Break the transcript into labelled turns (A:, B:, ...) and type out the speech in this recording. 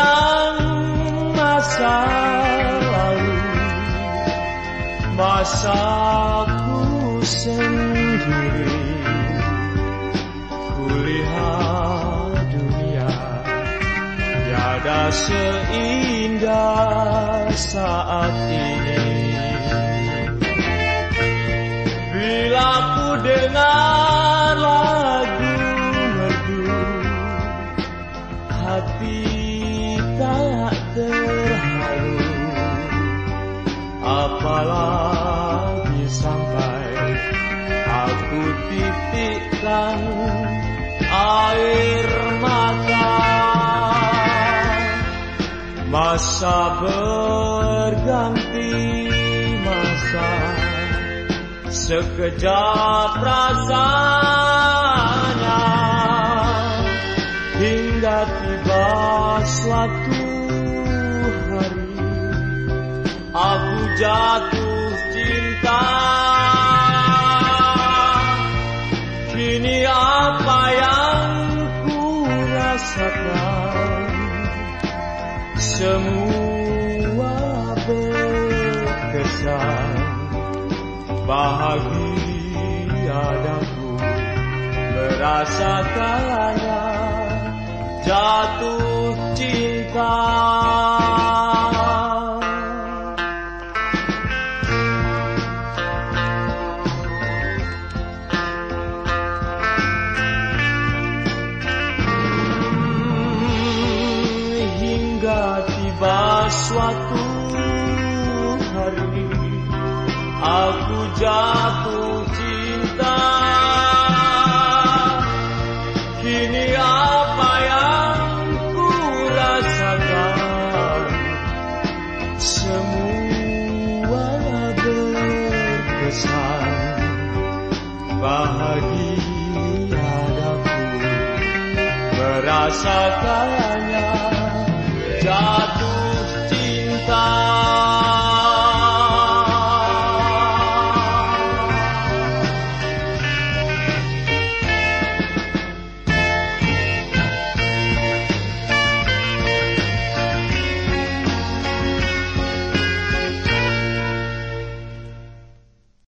A: mengenang masa lalu, masaku sendiri. Kulihat dunia tiada seindah saat ini. Bila ku dengar lagu merdu, hati tak terharu. Apalagi sampai aku titikkan air mata. Masa berganti masa, sekejap rasanya, hingga tiba suatu hari aku jatuh cinta. Kini apa yang ku rasakan, semua berkesan. Bahagia daku merasakannya, jatuh cinta. Hingga tiba suatu hari aku jatuh cinta. Kini apa yang ku rasakan, semua berkesan. Bahagia daku merasakannya, jatuh cinta.